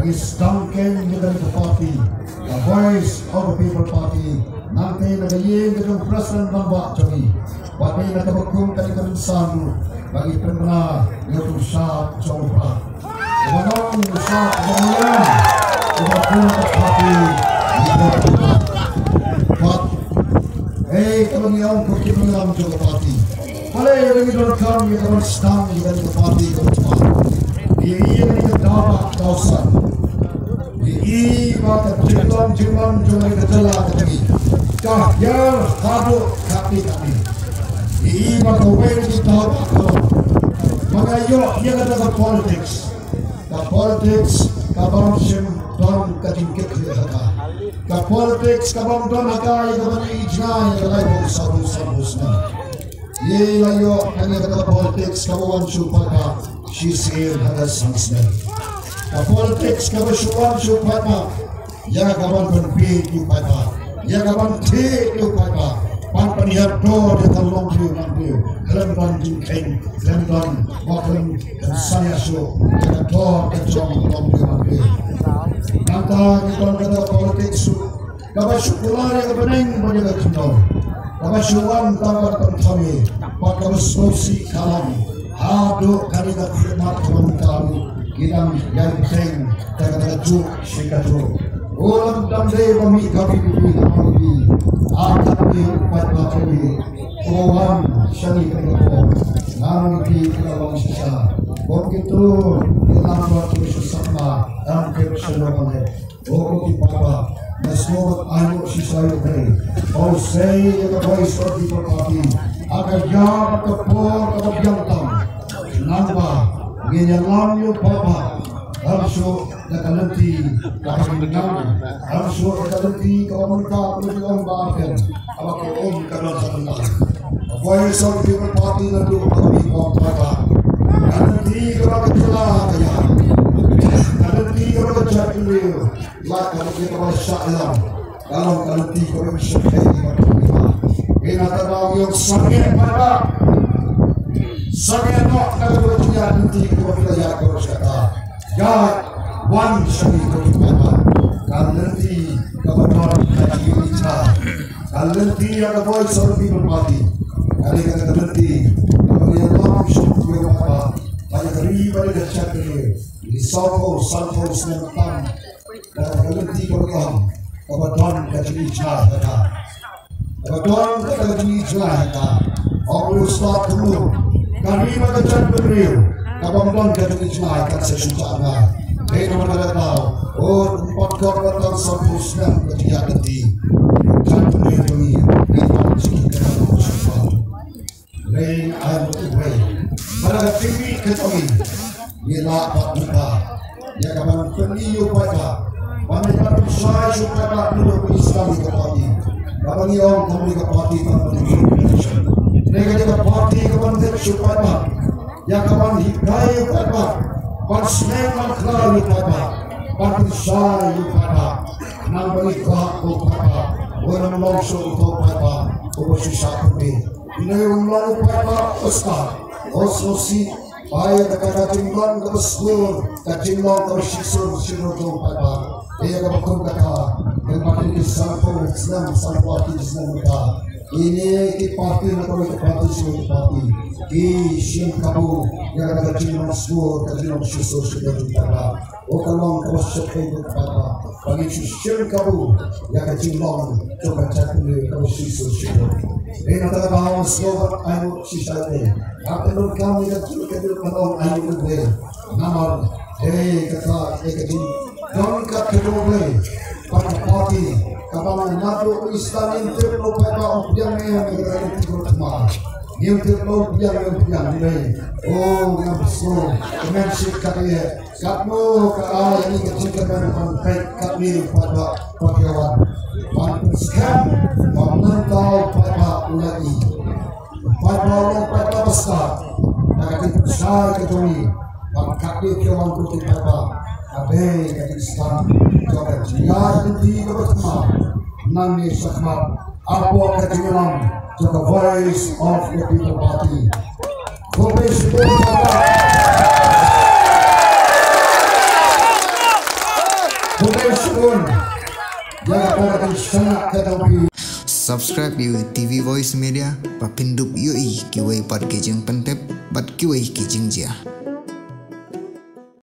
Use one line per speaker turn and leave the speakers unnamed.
Duncan Leader Party, the Voice of the People Party, nanti nagayin dengan Presiden Bambak Jogi, pati nagabagkong kalikan sanu bagi pernah yung sa Chopra. Manong sa Bamayan, Bambak Party, kalau ni orang pergi dalam juga parti, kalau yang ini dorang yang orang sedang dengan parti kemudian, dia ini dapat kawasan. Iba terjemah jumlah kejelah kami. Kahir kado kami. Iba kawin kita kalau mengayo dia kata politics. The politics kabang sim don katingkit haka. The politics kabang don haka yang kabang ijna yang lain sabu-sabusna. Ye layo kanya kata politics kawan supaya sisir haka sangsna. The politics kawan supaya ya kawan berpikir supaya ya kawan tik supaya pan penihar do de kalong dia nanti kalian banting kain kalian makan dan saya so ya do kecong kalong dia nanti nanti kalau kata politics kawan syukular yang bening menjaga cendol kawan syuwan tawar kami pak kawan sosi kalam aduk kali kat khidmat kawan kami kita yang penting kata juk sikatu ulang damai kami kami akan dipatahkan kawan syari kelompok namun di dalam sisa begitu dalam waktu sesama dan keseluruhannya di bawah mesmot ayo sisa itu all say the voice of the party agar jam kepor kebiantam nambah ngenyalam yo papa harusnya nanti kami menang harusnya nanti kawan kita perlu bahkan apa kawan kalau sebentar voice of the people party nanti kami kontra nanti kalau kita ya nanti kalau kita ini lah kalau kita masyaallah kalau nanti kalau bisa ini antara yang sangat pada sangat nak kalau kita nanti kalau kita ya kalau kita ya one syari kepada nanti kawan kaji kita nanti ada voice of people party ada nanti kalau yang langsung apa banyak riba ada cakap di South Selatan dan nanti kawan kaji kita kawan kaji kita aku start dulu kami makan beriu kawan kaji kita akan sesuatu Hei nomor tahu, oh empat korban sempurna ketika nanti jangan ini kita semua. Rain and away. Pada TV kami, bila kita ya kawan peniup pada, wanita saya supaya dulu Islam kepati. Kawan yang kami kepati kawan Indonesia. Negara parti kawan supaya ya kawan hidayah pada. Pansneman klari pada, pansai pada, nambah kau pada, orang langsung kau pada, operasi satu ni. Ini orang pada Oscar, Ososi, bayar dekat jimlan ke sekolah, jimlan ke siswa siswa kau pada. Dia kau kata, memang ini sampai Islam kita. Ini di parti atau di parti sebagai parti di Siem Kabu yang ada jimlah sekolah dan jimlah siswa sudah dipada. Kalau kau seperti itu pada bagi Siem Kabu yang ada jimlah coba cakap kalau siswa sudah. Ini antara bahawa sekolah ayu sisa ini. Akan kami dan juga kalau ayu lebih. Namun, kata ekajim jangan kedua pada parti. Kapan nato Islam interlo pada orang yang berada di rumah, interlo yang ini, oh yang besar, kemensi kaya, katmo kaya ini kecintaan konflik kami pada pegawai, pantaskan menentang pada ulagi, pada orang pada besar, agak besar ketuni, kami kawan putih pada. Abe kaki Islam coba jiar di bersama nami sakmat apa ketinggalan the voice of the people party. Voice pun jaga pada sangat tetapi
Subscribe yu TV Voice Media papindup yui kiwai pat kijing pentep pat kiwai kijing jia.